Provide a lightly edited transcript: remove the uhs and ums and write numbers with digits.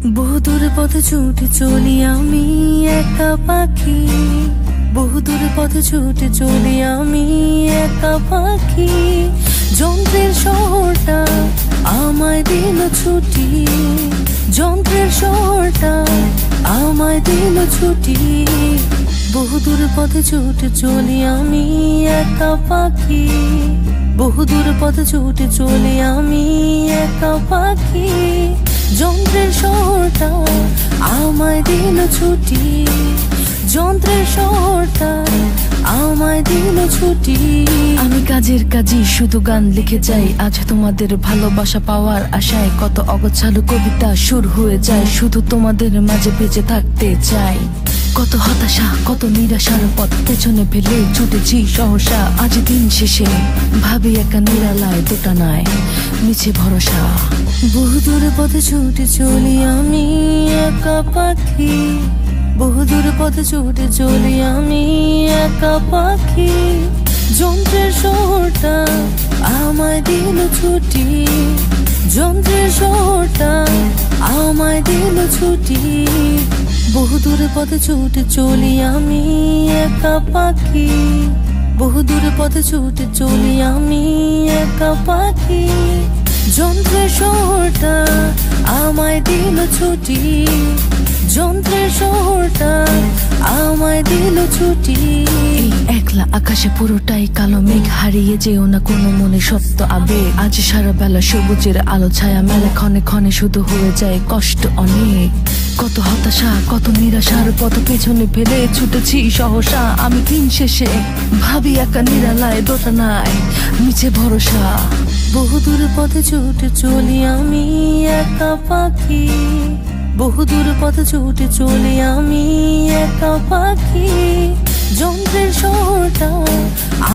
বহুদূর পথে ছুটে চলি আমি একা পাখি, বহুদূর পথে ছুটে চলি আমি একা পাখি। যন্ত্রের শহরটা আমায় দিল ছুটি, যন্ত্রের শহরটা আমায় দিল ছুটি। বহুদূর পথে ছুটে চলি আমি একা পাখি, বহুদূর পথে ছুটে চলি আমি একা পাখি। যন্ত্রের শহরটা আমায় দিল ছুটি, যন্ত্রের শহরটা আমায় দিল ছুটি। আমি কাজের কাজই শুধু গান লিখে যাই, আজ তোমাদের ভালোবাসা পাওয়ার আশায় কত অগোছালো কবিতা সুর হয়ে যায়। শুধু তোমাদের মাঝে বেঁচে থাকতে চাই। কত হতাশা কত নিরাশার পথ পেছনে ফেলে ছুটেছি সহসা। আজ দিন শেষে ভাবি একা নিরালায় দোটানায় মিছে ভরসা। বহুদূর পথে ছুটে চলি আমি একা পাখি, বহুদূর পথে ছুটে চলি আমি একা পাখি। যন্ত্রের শহরটা আমায় দিল ছুটি, যন্ত্রের শহরটা আমায় দিল ছুটি। বহুদূর পথে ছুটে চলি আমি একা পাখি, বহুদূর পথে ছুটে চলি আমি একা পাখি। যন্ত্রের শহরটা আমায় দিল ছুটি, যন্ত্রের শহরটা আমায় দিল ছুটি। একলা আকাশে পুরোটাই কালো মেঘ, হারিয়ে যেও না কোনো মনে সত্য আবেগ। আজ সারা বেলা সবুজের আলো ছায়া মেলা, ক্ষণে ক্ষণে শুধু হয়ে যায় কষ্ট অনেক। কত হতাশা কত নিরাশার পথ পেছনে ফেলে ছুটেছি সহসা। আমি দিন শেষে ভাবি একা নিরালায় দোটানায় মিছে ভরসা। বহুদূর পথে ছুটে চলি আমি একা পাখি, বহুদূর পথে ছুটে চলি আমি একা পাখি। যন্ত্রের শহরটা